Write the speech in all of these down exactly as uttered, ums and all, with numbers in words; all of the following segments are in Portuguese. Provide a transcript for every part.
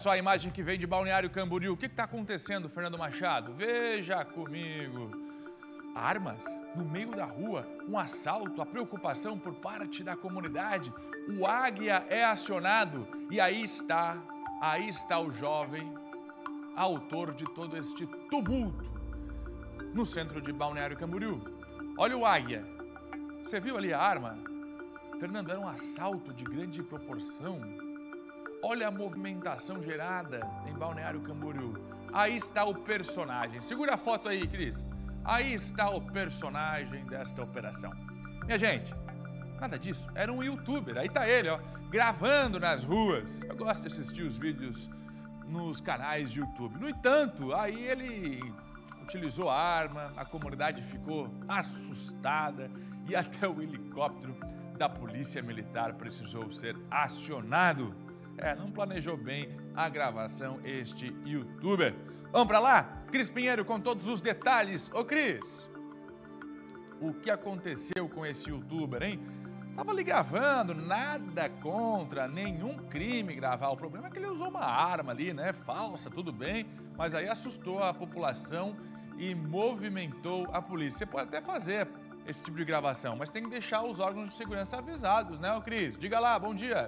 Só a imagem que vem de Balneário Camboriú. O que está acontecendo, Fernando Machado? Veja comigo. Armas no meio da rua, um assalto, a preocupação por parte da comunidade. O Águia é acionado e aí está, aí está o jovem autor de todo este tumulto no centro de Balneário Camboriú. Olha o Águia. Você viu ali a arma? Fernando, era um assalto de grande proporção. Olha a movimentação gerada em Balneário Camboriú. Aí está o personagem. Segura a foto aí, Cris. Aí está o personagem desta operação. Minha gente, nada disso. Era um youtuber. Aí está ele, ó, gravando nas ruas. Eu gosto de assistir os vídeos nos canais de YouTube. No entanto, aí ele utilizou a arma, a comunidade ficou assustada e até o helicóptero da Polícia Militar precisou ser acionado. É, não planejou bem a gravação este youtuber. Vamos pra lá? Cris Pinheiro com todos os detalhes. Ô Cris, o que aconteceu com esse youtuber, hein? Tava ali gravando, nada contra, nenhum crime gravar. O problema é que ele usou uma arma ali, né? Falsa, tudo bem, mas aí assustou a população e movimentou a polícia. Você pode até fazer esse tipo de gravação, mas tem que deixar os órgãos de segurança avisados, né, ô Cris? Diga lá, bom dia.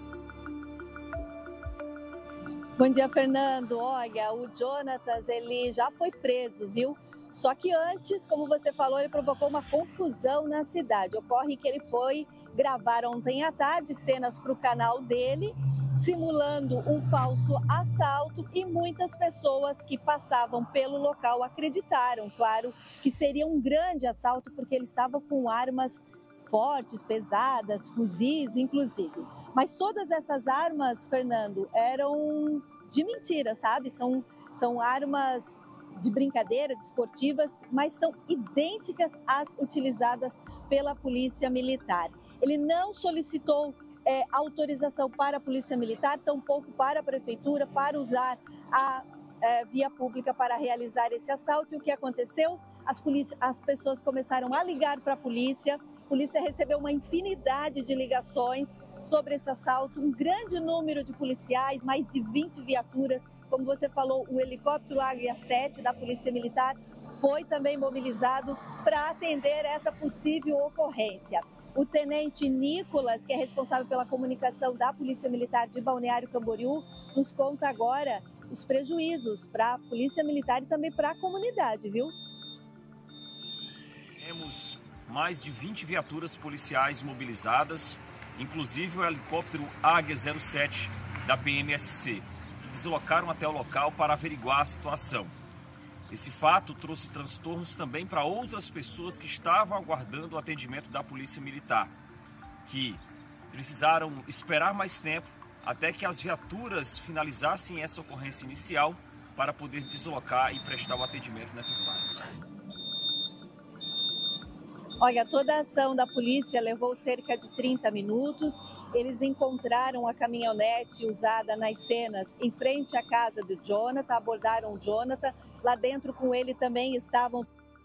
Bom dia, Fernando. Olha, o Jonatas, ele já foi preso, viu? Só que antes, como você falou, ele provocou uma confusão na cidade. Ocorre que ele foi gravar ontem à tarde cenas para o canal dele, simulando um falso assalto, e muitas pessoas que passavam pelo local acreditaram, claro, que seria um grande assalto porque ele estava com armas fortes, pesadas, fuzis, inclusive. Mas todas essas armas, Fernando, eram de mentira, sabe? São, são armas de brincadeira, de esportivas, mas são idênticas às utilizadas pela Polícia Militar. Ele não solicitou é, autorização para a Polícia Militar, tampouco para a Prefeitura, para usar a é, via pública para realizar esse assalto. E o que aconteceu? As, polícia, as pessoas começaram a ligar para a polícia, a polícia recebeu uma infinidade de ligações sobre esse assalto, um grande número de policiais, mais de vinte viaturas, como você falou, o helicóptero Águia sete da Polícia Militar foi também mobilizado para atender essa possível ocorrência. O tenente Nicolas, que é responsável pela comunicação da Polícia Militar de Balneário Camboriú, nos conta agora os prejuízos para a Polícia Militar e também para a comunidade, viu? Temos mais de vinte viaturas policiais mobilizadas, inclusive o helicóptero Águia zero sete da P M S C, que deslocaram até o local para averiguar a situação. Esse fato trouxe transtornos também para outras pessoas que estavam aguardando o atendimento da Polícia Militar, que precisaram esperar mais tempo até que as viaturas finalizassem essa ocorrência inicial para poder deslocar e prestar o atendimento necessário. Olha, toda a ação da polícia levou cerca de trinta minutos. Eles encontraram a caminhonete usada nas cenas em frente à casa do Jonathan, abordaram o Jonathan. Lá dentro com ele também estavam...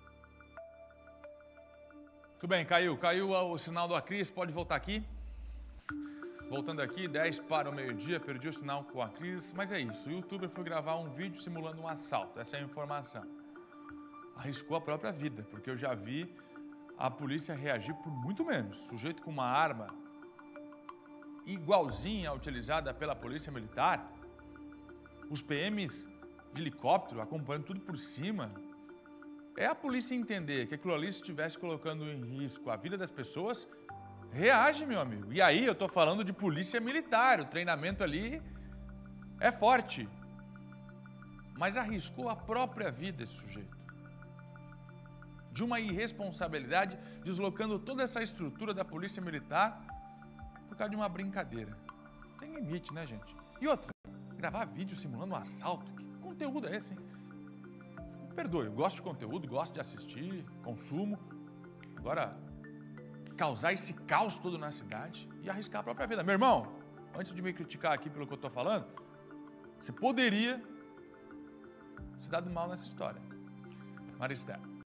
Tudo bem, caiu. Caiu o sinal do Cris, pode voltar aqui. Voltando aqui, dez para o meio-dia, perdi o sinal com a Cris. Mas é isso, o youtuber foi gravar um vídeo simulando um assalto, essa é a informação. Arriscou a própria vida, porque eu já vi a polícia reagir por muito menos. Sujeito com uma arma igualzinha à utilizada pela Polícia Militar, os P Ms de helicóptero acompanhando tudo por cima. É a polícia entender que aquilo ali estivesse colocando em risco a vida das pessoas, reage, meu amigo. E aí eu tô falando de Polícia Militar, o treinamento ali é forte. Mas arriscou a própria vida esse sujeito. De uma irresponsabilidade, deslocando toda essa estrutura da Polícia Militar por causa de uma brincadeira. Tem limite, né, gente? E outra, gravar vídeo simulando um assalto, que conteúdo é esse, hein? Me perdoe, eu gosto de conteúdo, gosto de assistir, consumo. Agora, causar esse caos todo na cidade e arriscar a própria vida. Meu irmão, antes de me criticar aqui pelo que eu tô falando, você poderia se dar do mal nessa história. Maristela.